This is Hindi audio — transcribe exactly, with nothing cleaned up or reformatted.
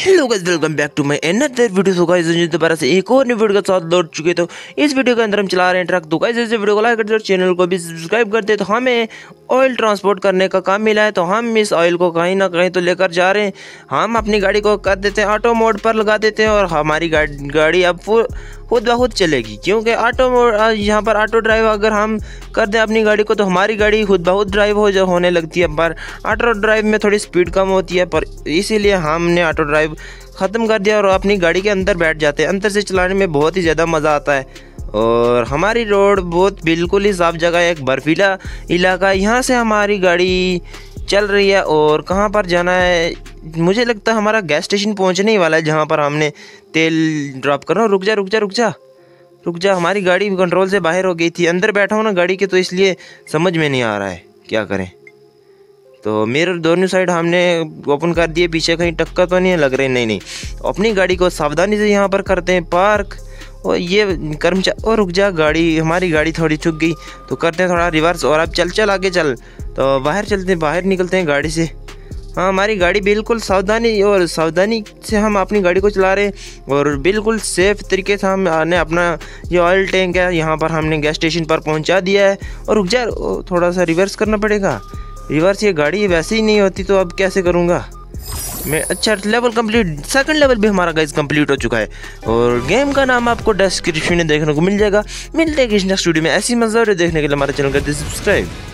Hello guys, welcome back to my another video. So guys जो दोबारा से एक और नई वीडियो के साथ लौट चुके। तो इस वीडियो के अंदर हम चला रहे हैं ट्रक। तो गाइस इस वीडियो को लाइक कर दो, चैनल को भी सब्सक्राइब कर दे। तो हमें ऑयल ट्रांसपोर्ट करने का काम मिला है, तो हम इस ऑयल को कहीं ना कहीं तो लेकर जा रहे हैं। हम अपनी गाड़ी को कर देते हैं ऑटो मोड पर लगा देते हैं और हमारी गाड़ी गाड़ी अब खुद ब खुद चलेगी, क्योंकि ऑटो मोड यहाँ पर ऑटो ड्राइव अगर हम कर दें अपनी गाड़ी को तो हमारी गाड़ी खुद ब खुद ड्राइव हो जो होने लगती है। पर ऑटो ड्राइव में थोड़ी स्पीड कम होती है, पर इसीलिए हमने ऑटो ड्राइव ख़त्म कर दिया और अपनी गाड़ी के अंदर बैठ जाते हैं। अंदर से चलाने में बहुत ही ज़्यादा मज़ा आता है। और हमारी रोड बहुत बिल्कुल ही साफ जगह है, एक बर्फीला इलाका है। यहाँ से हमारी गाड़ी चल रही है और कहाँ पर जाना है, मुझे लगता है हमारा गैस स्टेशन पहुँचने ही वाला है, जहाँ पर हमने तेल ड्रॉप करना। रुक जा रुक जा रुक जा रुक जा हमारी गाड़ी कंट्रोल से बाहर हो गई थी। अंदर बैठा हूँ ना गाड़ी के, तो इसलिए समझ में नहीं आ रहा है क्या करें। तो मिरर दोनों साइड हमने ओपन कर दिए, पीछे कहीं टक्कर तो नहीं लग रही। नहीं नहीं अपनी गाड़ी को सावधानी से यहाँ पर करते हैं पार्क। और ये कर्मचारी, और रुक जा, गाड़ी हमारी गाड़ी थोड़ी चुक गई, तो करते हैं थोड़ा रिवर्स। और अब चल चल आगे चल, तो बाहर चलते हैं, बाहर निकलते हैं गाड़ी से। हाँ हमारी गाड़ी बिल्कुल सावधानी और सावधानी से हम अपनी गाड़ी को चला रहे हैं और बिल्कुल सेफ़ तरीके से हमने अपना ये ऑयल टैंक है यहाँ पर हमने गैस स्टेशन पर पहुँचा दिया है। और रुक जा, थोड़ा सा रिवर्स करना पड़ेगा। रिवर्स ये गाड़ी वैसे ही नहीं होती, तो अब कैसे करूँगा मैं। अच्छा लेवल कंप्लीट, सेकंड लेवल भी हमारा गाइस कंप्लीट हो चुका है। और गेम का नाम आपको डिस्क्रिप्शन में देखने को मिल जाएगा। मिलते हैं किसी नेक्स्ट वीडियो में। ऐसी मज़ा देखने के लिए हमारे चैनल कर दीजिए सब्सक्राइब।